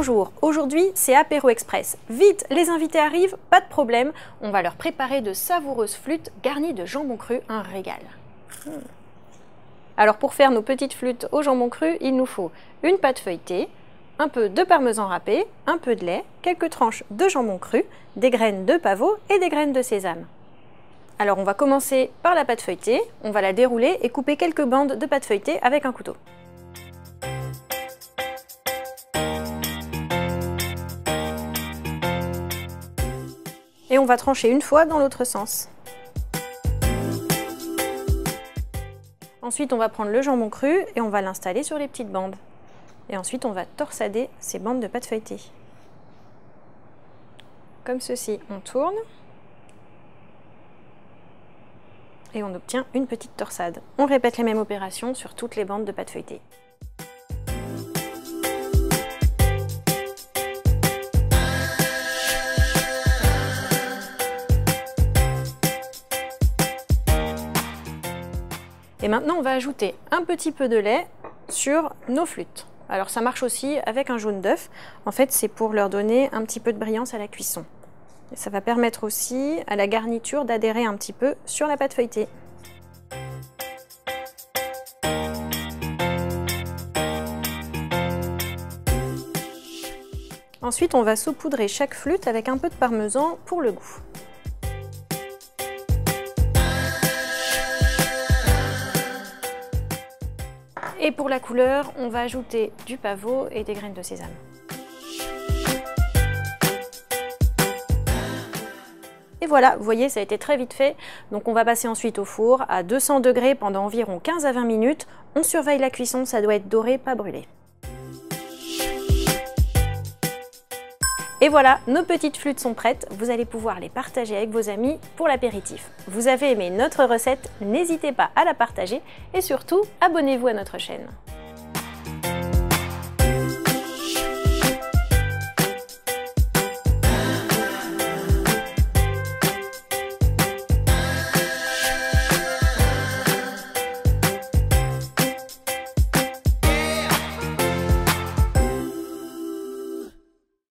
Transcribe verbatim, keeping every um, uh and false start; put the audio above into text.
Bonjour, aujourd'hui c'est Apéro Express. Vite, les invités arrivent, pas de problème, on va leur préparer de savoureuses flûtes garnies de jambon cru, un régal. Hmm. Alors pour faire nos petites flûtes au jambon cru, il nous faut une pâte feuilletée, un peu de parmesan râpé, un peu de lait, quelques tranches de jambon cru, des graines de pavot et des graines de sésame. Alors on va commencer par la pâte feuilletée, on va la dérouler et couper quelques bandes de pâte feuilletée avec un couteau. Et on va trancher une fois dans l'autre sens. Ensuite, on va prendre le jambon cru et on va l'installer sur les petites bandes. Et ensuite, on va torsader ces bandes de pâte feuilletée. Comme ceci, on tourne. Et on obtient une petite torsade. On répète les mêmes opérations sur toutes les bandes de pâte feuilletée. Et maintenant, on va ajouter un petit peu de lait sur nos flûtes. Alors ça marche aussi avec un jaune d'œuf. En fait, c'est pour leur donner un petit peu de brillance à la cuisson. Et ça va permettre aussi à la garniture d'adhérer un petit peu sur la pâte feuilletée. Ensuite, on va saupoudrer chaque flûte avec un peu de parmesan pour le goût. Et pour la couleur, on va ajouter du pavot et des graines de sésame. Et voilà, vous voyez, ça a été très vite fait. Donc on va passer ensuite au four à deux cents degrés pendant environ quinze à vingt minutes. On surveille la cuisson, ça doit être doré, pas brûlé. Et voilà, nos petites flûtes sont prêtes, vous allez pouvoir les partager avec vos amis pour l'apéritif. Vous avez aimé notre recette, n'hésitez pas à la partager et surtout, abonnez-vous à notre chaîne.